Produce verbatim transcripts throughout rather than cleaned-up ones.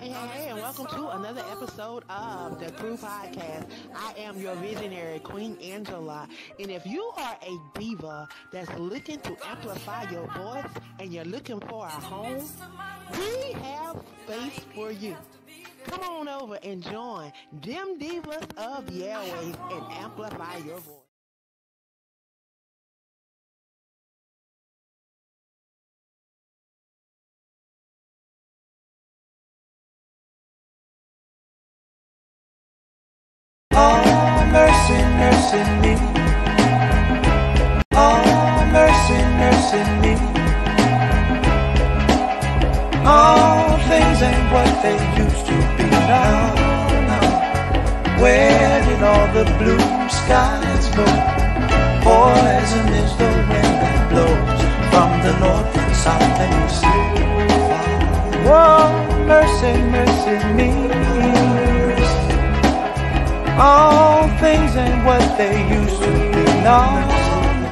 Hey, hey, hey, and welcome to another episode of the Crew Podcast. I am your visionary, Queen Angela. And if you are a diva that's looking to amplify your voice and you're looking for a home, we have space for you. Come on over and join them divas of the airwaves and amplify your voice. Oh, mercy, mercy me. Oh, mercy, mercy me. All things ain't what they used to be now. now. Where did all the blue skies go? Poison is the wind that blows from the north and south and east. Oh, mercy, mercy me. All things ain't what they used to be now.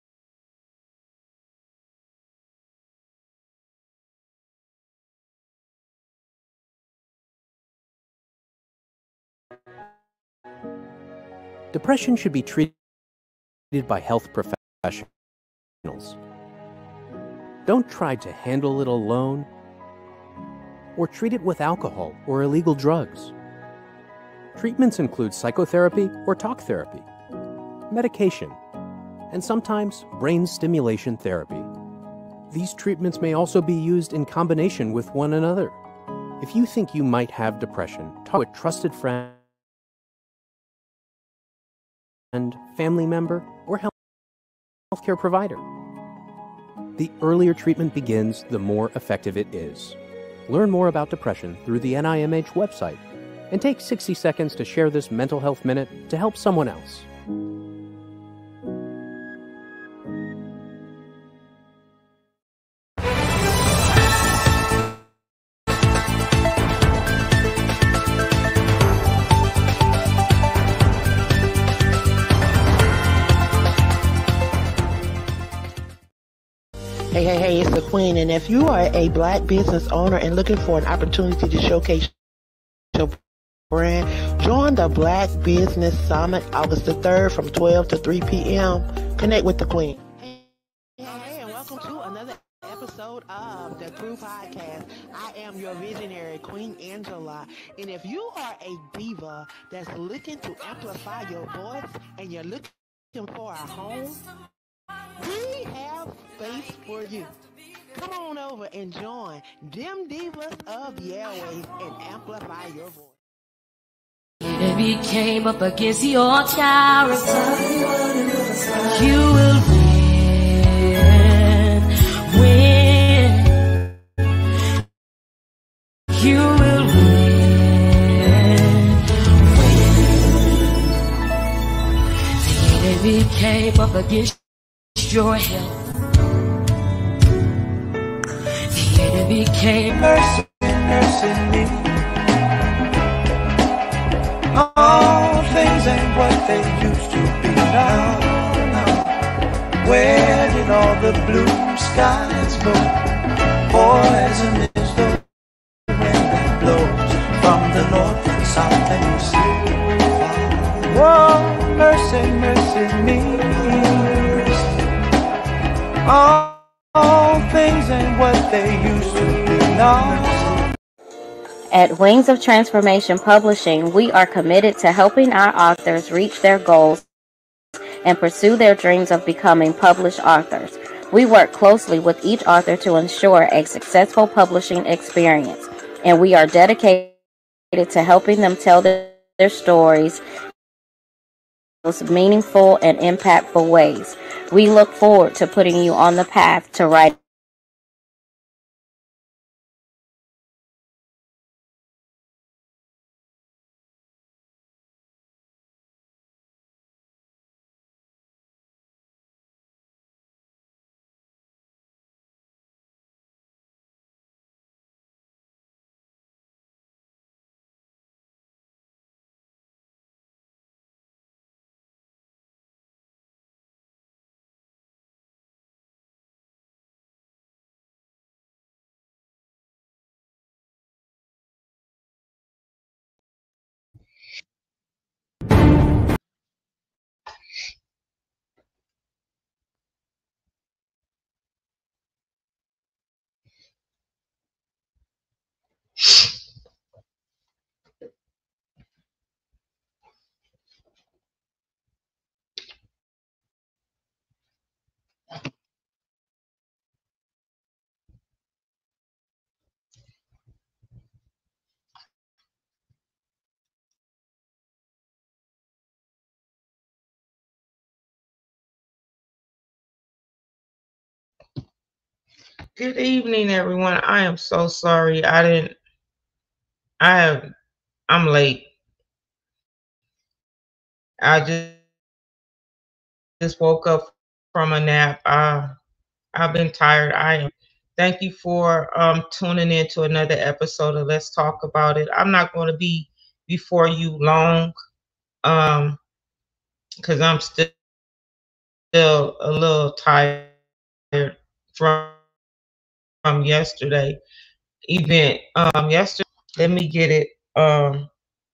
Depression should be treated by health professionals. Don't try to handle it alone or treat it with alcohol or illegal drugs. Treatments include psychotherapy or talk therapy, medication, and sometimes brain stimulation therapy. These treatments may also be used in combination with one another. If you think you might have depression, talk with a trusted friend, family member, or healthcare provider. The earlier treatment begins, the more effective it is. Learn more about depression through the N I M H website and take sixty seconds to share this mental health minute to help someone else. Hey, hey, hey, it's the Queen. And if you are a black business owner and looking for an opportunity to showcase your brand, join the Black Business Summit August the third from twelve to three p.m. Connect with the Queen. Hey, hey, and welcome to another episode of the Crew Podcast. I am your visionary, Queen Angela. And if you are a diva that's looking to amplify your voice and you're looking for a home, we have space for you. Come on over and join them divas of the airwaves and amplify your voice. If he came up against your character, you will win, win. You will win, win. If he came up against your health, the enemy came. Mercy, mercy me. All things ain't what they used to be now. now. Where did all the blue skies go? Poison is the wind that blows from the north and south and east. Whoa, mercy, mercy me. All, all things ain't what they used to be now. At Wings of Transformation Publishing, we are committed to helping our authors reach their goals and pursue their dreams of becoming published authors. We work closely with each author to ensure a successful publishing experience, and we are dedicated to helping them tell their, their stories in the most meaningful and impactful ways. We look forward to putting you on the path to writing Good evening, everyone. I am so sorry. I didn't. I am. I'm late. I just just woke up from a nap. Uh, I've been tired. I am. Thank you for um, tuning in to another episode of Let's Talk About It. I'm not going to be before you long, um, because I'm still a little tired from yesterday event. Um, yesterday, let me get it. Um,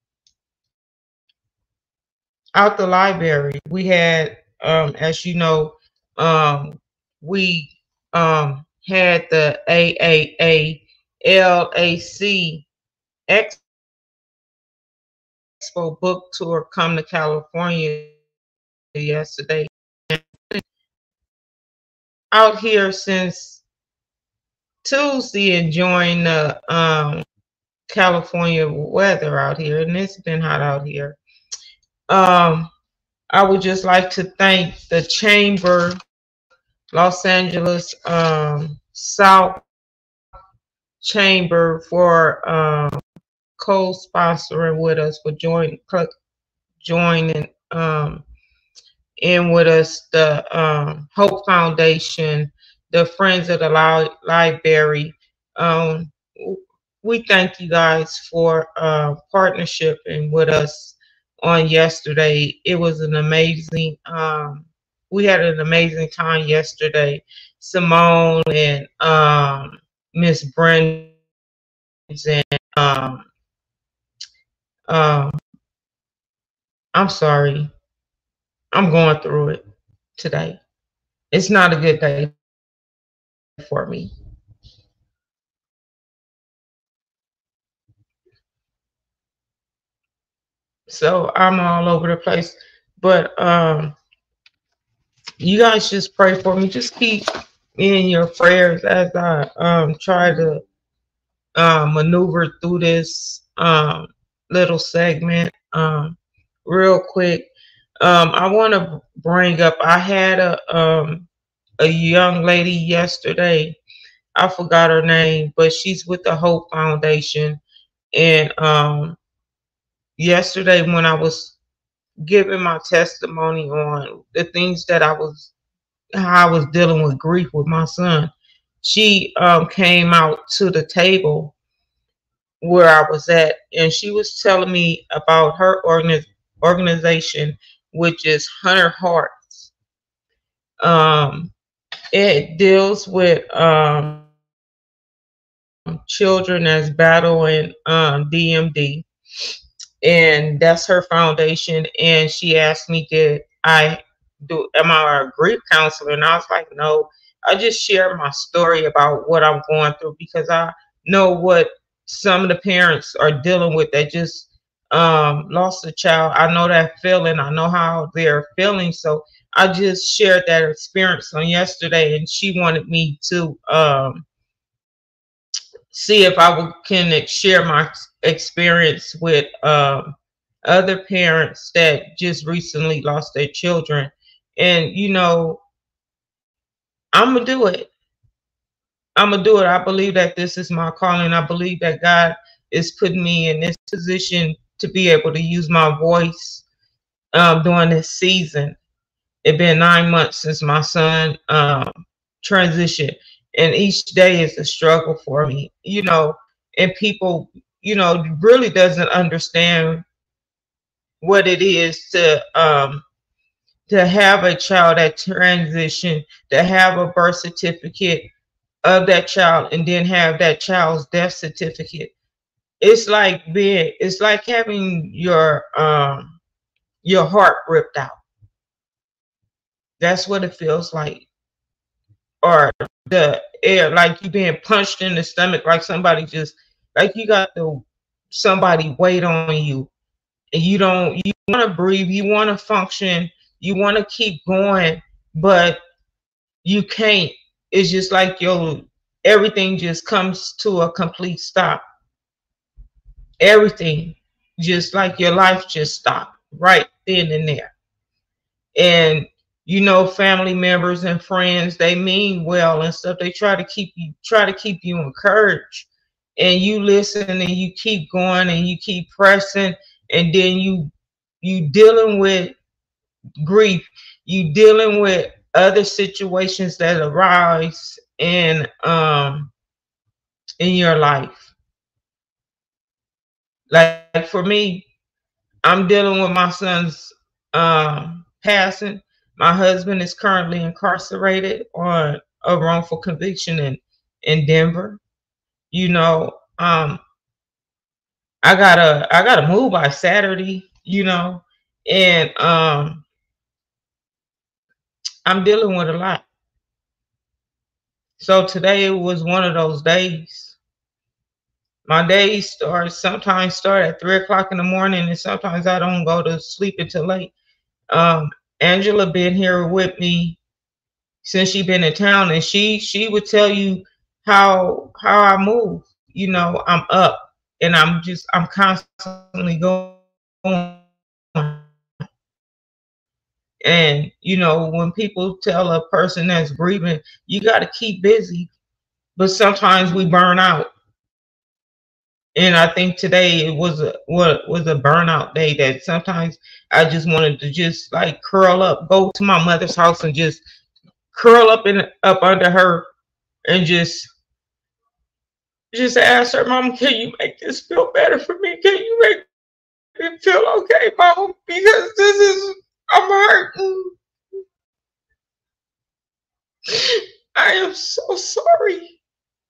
out the library. We had, um, as you know, um, we um, had the A A A L A C Expo book tour come to California yesterday. Out here since Tuesday, enjoying the um, California weather out here, and it's been hot out here. Um, I would just like to thank the Chamber, Los Angeles um, South Chamber for um, co-sponsoring with us, for join, joining um, in with us, the um, Hope Foundation, the Friends of the Li- Library. Um, we thank you guys for uh, partnershiping with us on yesterday. It was an amazing, um, we had an amazing time yesterday. Simone and um, Miss Brenda and um, um, I'm sorry, I'm going through it today. It's not a good day for me. So I'm all over the place. But um, you guys just pray for me. Just keep me in your prayers as I um, try to uh, maneuver through this um, little segment. Um, real quick, um, I want to bring up, I had a um, a young lady yesterday. I forgot her name, but she's with the Hope Foundation. And um, yesterday, when I was giving my testimony on the things that I was, how I was dealing with grief with my son, she um, came out to the table where I was at, and she was telling me about her organi- organization, which is Hunter Hearts. Um, it deals with um, children that's battling um, D M D, and that's her foundation. And she asked me, did I do, am I a grief counselor? And I was like, no, I just share my story about what I'm going through, because I know what some of the parents are dealing with that just um, lost a child. I know that feeling. I know how they're feeling. So I just shared that experience on yesterday, and she wanted me to um, see if I would, can share my experience with um, other parents that just recently lost their children. And you know, I'm gonna do it. I'm gonna do it. I believe that this is my calling. I believe that God is putting me in this position to be able to use my voice um, during this season. It's been nine months since my son um, transitioned, and each day is a struggle for me. You know, and people, you know, really doesn't understand what it is to um, to have a child that transition, to have a birth certificate of that child, and then have that child's death certificate. It's like being, it's like having your um, your heart ripped out. That's what it feels like. Or the air, like you being punched in the stomach, like somebody just, like you got the somebody weight on you, and you don't, you want to breathe, you want to function, you want to keep going, but you can't. It's just like your, everything just comes to a complete stop. Everything, just like your life just stopped right then and there. And you know, family members and friends, they mean well and stuff. They try to keep you try to keep you encouraged, and you listen and you keep going and you keep pressing, and then you you dealing with grief, you dealing with other situations that arise in um in your life. Like for me, I'm dealing with my son's um passing. My husband is currently incarcerated on a wrongful conviction in in Denver. You know, um I gotta I gotta move by Saturday, you know, and um I'm dealing with a lot. So today was one of those days. My days start sometimes start at three o'clock in the morning, and sometimes I don't go to sleep until late. Um, Angela been here with me since she been in town, and she she would tell you how how I move. You know, I'm up, and I'm just I'm constantly going. And you know, when people tell a person that's grieving, you got to keep busy, but sometimes we burn out. And I think today it was a what was a burnout day that sometimes I just wanted to just like curl up, go to my mother's house and just curl up in up under her and just just ask her, Mom, can you make this feel better for me? Can you make me feel okay, Mom? Because this is I'm hurting. I am so sorry.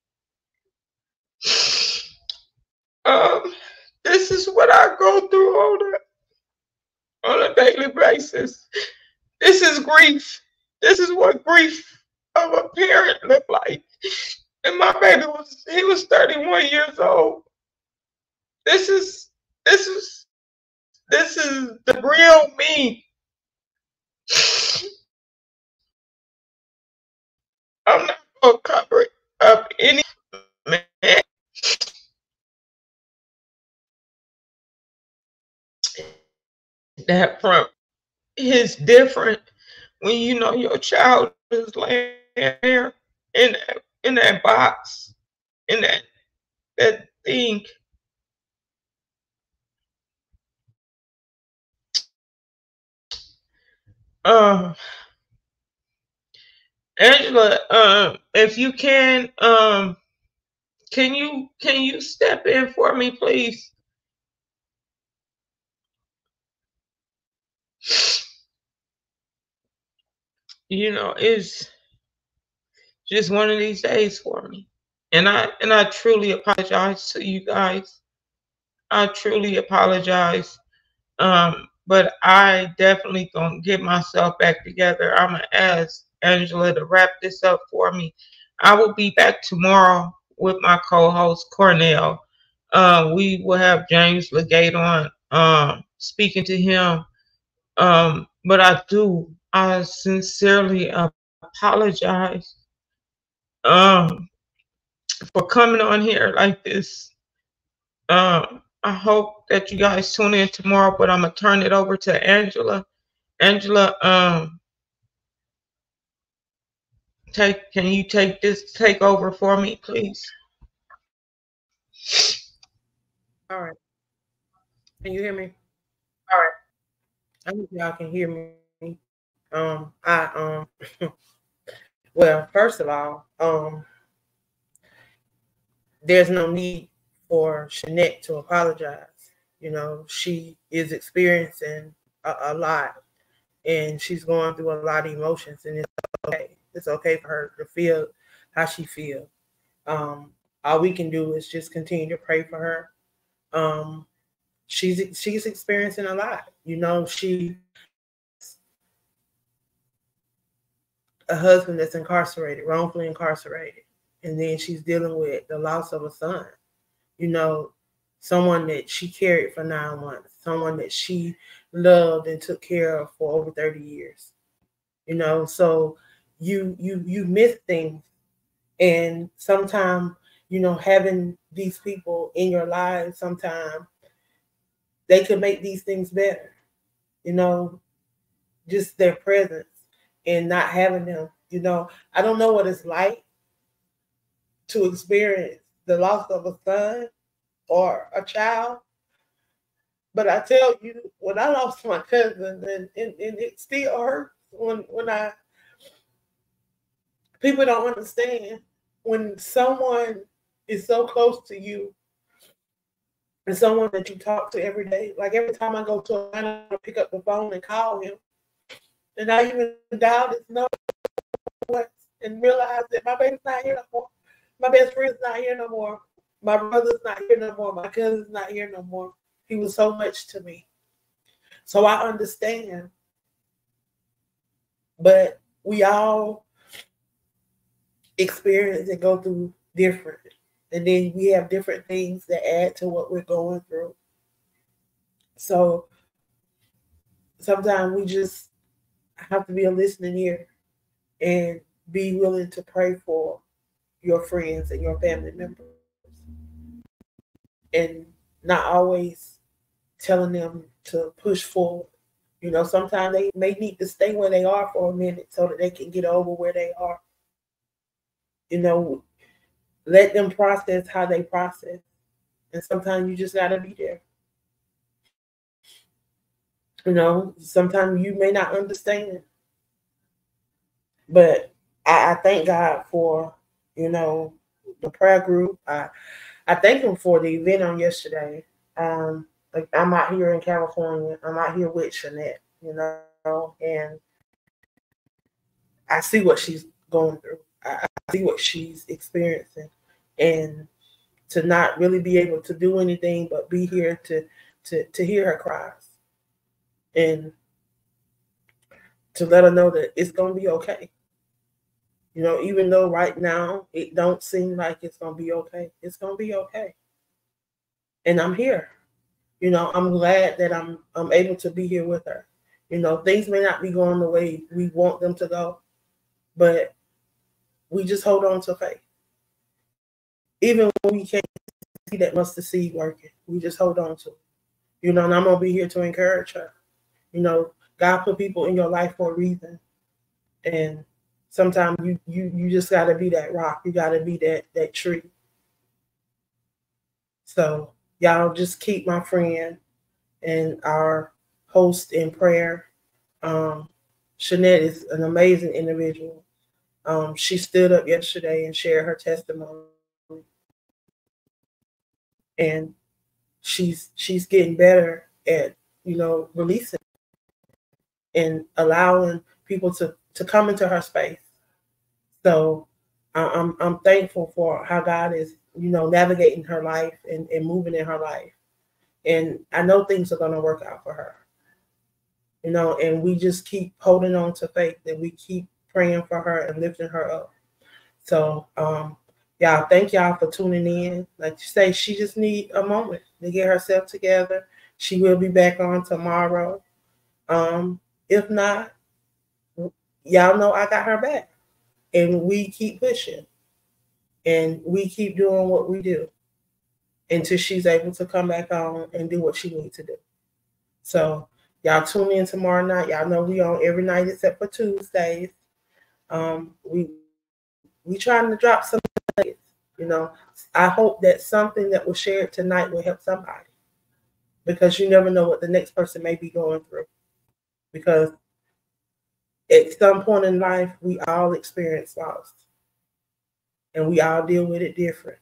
Um, this is what I go through on a on a daily basis. This is grief. This is what grief of a parent look like. And my baby was he was thirty-one years old. This is this is this is the real me. I'm not gonna cover up any man that from is different when you know your child is laying there in that in that box, in that that thing. Um, Angela, um, if you can, um, can you can you step in for me, please? You know, it's just one of these days for me, and I and I truly apologize to you guys. I truly apologize. Um, but I definitely gonna get myself back together. I'm gonna ask Angela to wrap this up for me. I will be back tomorrow with my co-host Cornell. Uh, we will have James Legate on, um, speaking to him. Um, but I do, I sincerely apologize um, for coming on here like this. Um, I hope that you guys tune in tomorrow, but I'm gonna turn it over to Angela. Angela, um, take can you take this take over for me, please? All right. Can you hear me? All right. I hope y'all can hear me. Um, I um well, first of all, um there's no need for Shanette to apologize. You know, she is experiencing a, a lot, and she's going through a lot of emotions, and it's okay. It's okay for her to feel how she feels. Um, all we can do is just continue to pray for her. Um, she's she's experiencing a lot. You know, she a husband that's incarcerated, wrongfully incarcerated, and then she's dealing with the loss of a son. You know, someone that she carried for nine months, someone that she loved and took care of for over thirty years. You know, so you you you miss things, and sometimes, you know, having these people in your lives, sometimes they could make these things better. You know, just their presence. and not having them. You know, I don't know what it's like to experience the loss of a son or a child, but I tell you, when I lost my cousin, and, and, and it still hurts when when I people don't understand when someone is so close to you and someone that you talk to every day. Like every time I go to Atlanta, I pick up the phone and call him, and I even dial his number and realize that my baby's not here no more. My best friend's not here no more. My brother's not here no more. My cousin's not here no more. He was so much to me. So I understand. But we all experience and go through different. And then we have different things that add to what we're going through. So sometimes we just have to be a listening ear and be willing to pray for your friends and your family members. And not always telling them to push forward. You know, sometimes they may need to stay where they are for a minute so that they can get over where they are. You know, let them process how they process. And sometimes you just got to be there. You know, sometimes you may not understand. But I, I thank God for, you know, the prayer group. I, I thank him for the event on yesterday. Um, like I'm out here in California. I'm out here with Shanette, you know, and I see what she's going through. I, I see what she's experiencing. And to not really be able to do anything but be here to to to hear her cries and to let her know that it's gonna be okay. You know, even though right now it don't seem like it's gonna be okay, it's gonna be okay. And I'm here. You know, I'm glad that I'm I'm able to be here with her. You know, things may not be going the way we want them to go, but we just hold on to faith. Even when we can't see that mustard seed working, we just hold on to it. You know, and I'm gonna be here to encourage her. You know, God put people in your life for a reason, and sometimes you you you just gotta be that rock. You gotta be that that tree. So y'all just keep my friend and our host in prayer. Um, Shanette is an amazing individual. Um, she stood up yesterday and shared her testimony, and she's she's getting better at, you know, releasing and allowing people to to come into her space. So I'm I'm thankful for how God is, you know, navigating her life and, and moving in her life. And I know things are going to work out for her. You know, and we just keep holding on to faith, and we keep praying for her and lifting her up. So um y'all, thank y'all for tuning in. Like you say, she just need a moment to get herself together. She will be back on tomorrow. Um, if not, y'all know I got her back. And we keep pushing. And we keep doing what we do until she's able to come back on and do what she needs to do. So y'all tune in tomorrow night. Y'all know we on every night except for Tuesdays. Um, we we trying to drop some nuggets. You know, I hope that something that was shared tonight will help somebody, because you never know what the next person may be going through. Because at some point in life, we all experience loss, and we all deal with it different.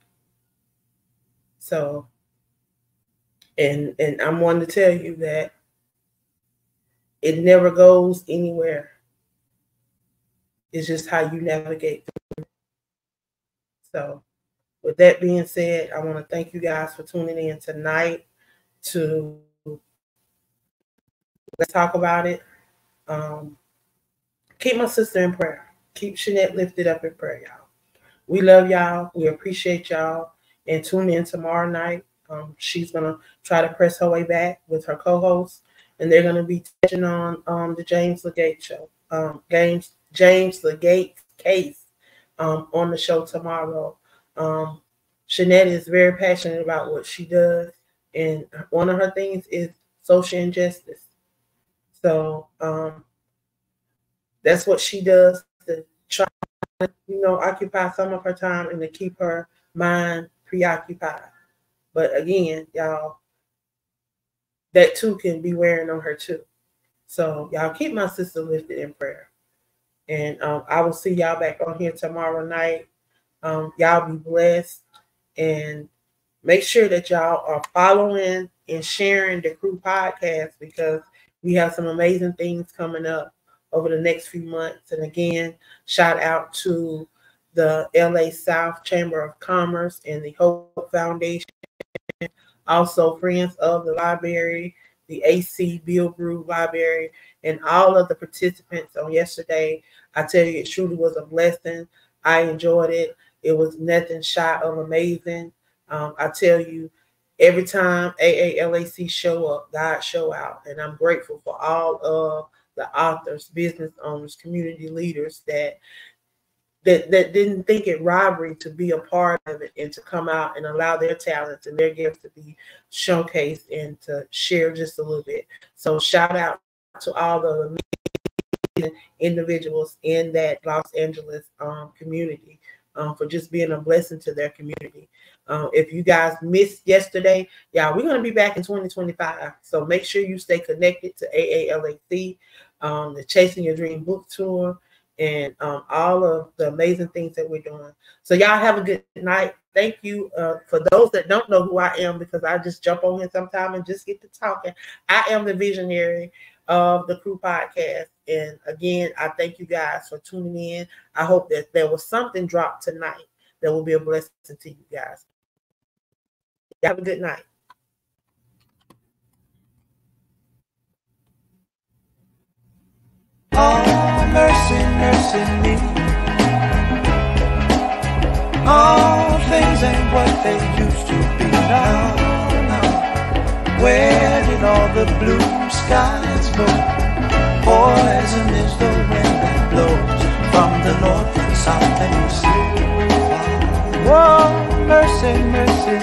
So, and and I'm one to tell you that it never goes anywhere. It's just how you navigate through it. So, with that being said, I want to thank you guys for tuning in tonight to let's talk about it. Um, keep my sister in prayer. Keep Shanette lifted up in prayer, y'all. We love y'all. We appreciate y'all. And tune in tomorrow night. Um, she's going to try to press her way back with her co-host. And they're going to be touching on um, the James Legate show. Um, James, James Legate case um, on the show tomorrow. Um, Shanette is very passionate about what she does. And one of her things is social injustice. So um, that's what she does to try to, you know, occupy some of her time and to keep her mind preoccupied. But again, y'all, that too can be wearing on her too. So y'all keep my sister lifted in prayer. And um, I will see y'all back on here tomorrow night. Um, y'all be blessed. And make sure that y'all are following and sharing the Crew podcast, because we have some amazing things coming up over the next few months. And again, shout out to the L A South Chamber of Commerce and the Hope Foundation. Also, Friends of the Library, the A C Bill Brew Library, and all of the participants on yesterday. I tell you, it truly was a blessing. I enjoyed it. It was nothing shy of amazing. Um, I tell you, every time A A L A C show up, God show out. And I'm grateful for all of the authors, business owners, community leaders that That, that didn't think it robbery to be a part of it and to come out and allow their talents and their gifts to be showcased and to share just a little bit. So shout out to all the individuals in that Los Angeles um, community um, for just being a blessing to their community. Uh, if you guys missed yesterday, yeah, we're going to be back in twenty twenty-five. So make sure you stay connected to A A L A C, um, the Chasing Your Dream book tour, and um, all of the amazing things that we're doing. So y'all have a good night. Thank you. Uh, for those that don't know who I am, because I just jump on here sometime and just get to talking, I am the visionary of the Crew podcast. And again, I thank you guys for tuning in. I hope that there was something dropped tonight that will be a blessing to you guys. Have a good night. Oh, mercy, mercy me. All things ain't what they used to be now. now. Where did all the blue skies go? Poison is the wind that blows from the north and south and east. Oh, mercy, mercy.